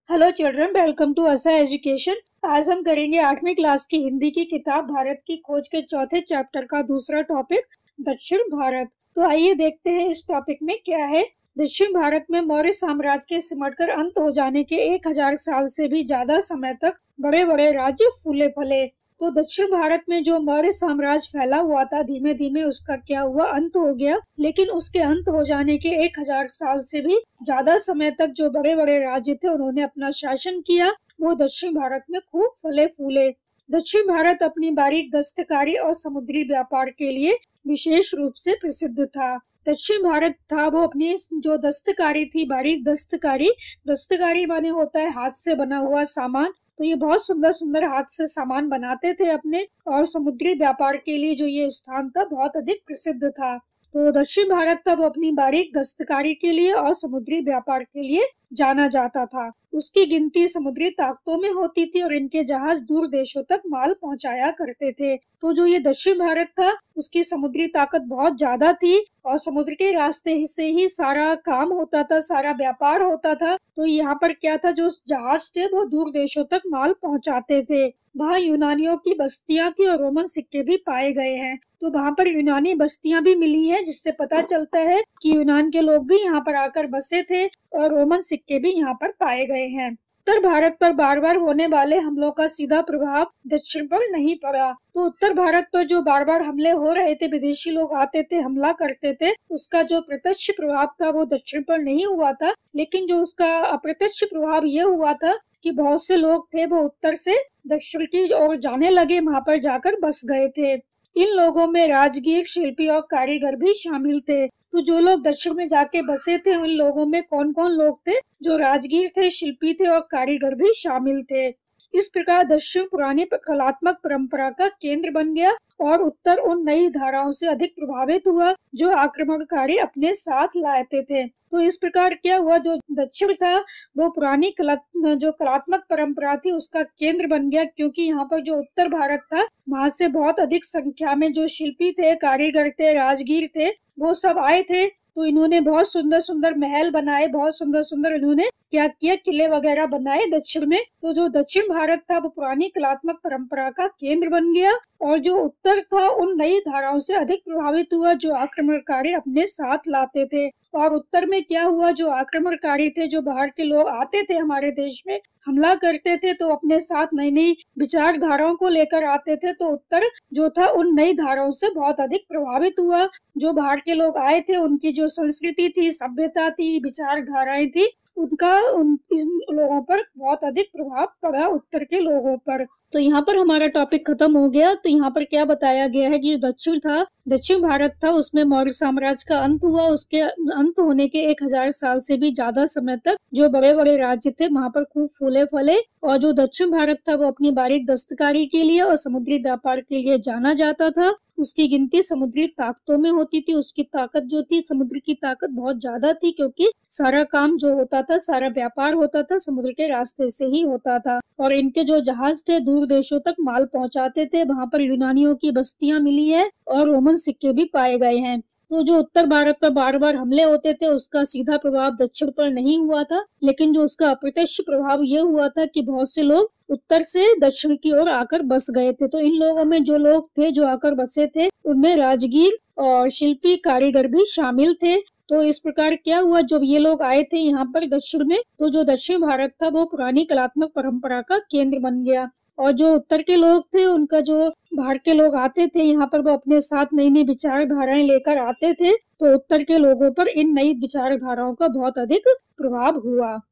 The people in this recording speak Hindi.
Hello children, welcome to Asa education. आज हम करेंगे 8वीं क्लास की हिंदी की किताब भारत की खोज के चौथे चैप्टर का दूसरा टॉपिक दक्षिण भारत। तो आइए देखते हैं इस टॉपिक में क्या है। दक्षिण भारत में मौर्य साम्राज्य के सिमटकर अंत हो जाने के 1000 साल से भी ज्यादा समय तक बड़े बड़े राज्य फूले फले। तो दक्षिण भारत में जो मौर्य साम्राज्य फैला हुआ था, धीमे धीमे उसका क्या हुआ, अंत हो गया। लेकिन उसके अंत हो जाने के 1000 साल से भी ज्यादा समय तक जो बड़े बड़े राज्य थे उन्होंने अपना शासन किया। वो दक्षिण भारत में खूब फले फूले। दक्षिण भारत अपनी बारीक दस्तकारी और समुद्री व्यापार के लिए विशेष रूप से प्रसिद्ध था। दक्षिण भारत था वो अपनी जो दस्तकारी थी, बारीक दस्तकारी। दस्तकारी माने होता है हाथ से बना हुआ सामान। तो ये बहुत सुंदर सुंदर हाथ से सामान बनाते थे अपने, और समुद्री व्यापार के लिए जो ये स्थान था बहुत अधिक प्रसिद्ध था। तो दक्षिण भारत तब अपनी बारीक दस्तकारी के लिए और समुद्री व्यापार के लिए जाना जाता था। उसकी गिनती समुद्री ताकतों में होती थी और इनके जहाज दूर देशों तक माल पहुंचाया करते थे। तो जो ये दक्षिण भारत था उसकी समुद्री ताकत बहुत ज्यादा थी और समुद्र के रास्ते से ही सारा काम होता था, सारा व्यापार होता था। तो यहाँ पर क्या था, जो जहाज थे वो दूर देशों तक माल पहुंचाते थे। वहाँ यूनानियों की बस्तियां थी और रोमन सिक्के भी पाए गए हैं। तो वहाँ पर यूनानी बस्तियां भी मिली है, जिससे पता चलता है कि यूनान के लोग भी यहाँ पर आकर बसे थे और रोमन सिक्के भी यहाँ पर पाए गए हैं। उत्तर भारत पर बार बार होने वाले हमलों का सीधा प्रभाव दक्षिण पर नहीं पड़ा। तो उत्तर भारत पर जो बार बार हमले हो रहे थे, विदेशी लोग आते थे, हमला करते थे, उसका जो प्रत्यक्ष प्रभाव था वो दक्षिण पर नहीं हुआ था। लेकिन जो उसका अप्रत्यक्ष प्रभाव ये हुआ था कि बहुत से लोग थे वो उत्तर से दक्षिण की ओर जाने लगे, वहां पर जाकर बस गए थे। इन लोगों में राजगीर, शिल्पी और कारीगर भी शामिल थे। तो जो लोग दक्षिण में जाके बसे थे उन लोगों में कौन कौन लोग थे, जो राजगीर थे, शिल्पी थे और कारीगर भी शामिल थे। इस प्रकार दक्षिण पुरानी कलात्मक परंपरा का केंद्र बन गया और उत्तर उन नई धाराओं से अधिक प्रभावित हुआ जो आक्रमणकारी अपने साथ लाते थे। तो इस प्रकार क्या हुआ, जो दक्षिण था वो पुरानी जो कलात्मक परंपरा थी उसका केंद्र बन गया, क्योंकि यहाँ पर जो उत्तर भारत था वहां से बहुत अधिक संख्या में जो शिल्पी थे, कारीगर थे, राजगीर थे, वो सब आए थे। तो इन्होंने बहुत सुंदर सुंदर महल बनाए, बहुत सुंदर सुंदर इन्होंने क्या किया, किले वगैरह बनाए दक्षिण में। तो जो दक्षिण भारत था वो पुरानी कलात्मक परंपरा का केंद्र बन गया और जो उत्तर था उन नई धाराओं से अधिक प्रभावित हुआ जो आक्रमणकारी अपने साथ लाते थे। और उत्तर में क्या हुआ, जो आक्रमणकारी थे, जो बाहर के लोग आते थे हमारे देश में हमला करते थे, तो अपने साथ नई नई विचारधाराओं को लेकर आते थे। तो उत्तर जो था उन नई धाराओं से बहुत अधिक प्रभावित हुआ। जो बाहर के लोग आए थे उनकी जो संस्कृति थी, सभ्यता थी, विचारधाराएं थी, उनका इन लोगों पर बहुत अधिक प्रभाव पड़ा, उत्तर के लोगों पर। तो यहाँ पर हमारा टॉपिक खत्म हो गया। तो यहाँ पर क्या बताया गया है कि दक्षिण था, दक्षिण भारत था, उसमें मौर्य साम्राज्य का अंत हुआ। उसके अंत होने के 1000 साल से भी ज्यादा समय तक जो बड़े बड़े राज्य थे वहां पर खूब फूले फले। और जो दक्षिण भारत था वो अपनी बारीक दस्तकारी के लिए और समुद्री व्यापार के लिए जाना जाता था। उसकी गिनती समुद्री ताकतों में होती थी। उसकी ताकत जो थी, समुद्र की ताकत बहुत ज्यादा थी, क्योंकि सारा काम जो होता था, सारा व्यापार होता था समुद्र के रास्ते से ही होता था। और इनके जो जहाज थे दूर देशों तक माल पहुंचाते थे। वहां पर यूनानियों की बस्तियां मिली है और रोमन सिक्के भी पाए गए हैं। तो जो उत्तर भारत पर बार बार हमले होते थे उसका सीधा प्रभाव दक्षिण पर नहीं हुआ था, लेकिन जो उसका अप्रत्यक्ष प्रभाव ये हुआ था कि बहुत से लोग उत्तर से दक्षिण की ओर आकर बस गए थे। तो इन लोगों में जो लोग थे जो आकर बसे थे उनमें राजगीर और शिल्पी, कारीगर भी शामिल थे। तो इस प्रकार क्या हुआ, जब ये लोग आए थे यहाँ पर दक्षिण में, तो जो दक्षिण भारत था वो पुरानी कलात्मक परंपरा का केंद्र बन गया। और जो उत्तर के लोग थे, उनका जो बाहर के लोग आते थे यहाँ पर, वो अपने साथ नई नई विचारधाराएं लेकर आते थे। तो उत्तर के लोगों पर इन नई विचारधाराओं का बहुत अधिक प्रभाव हुआ।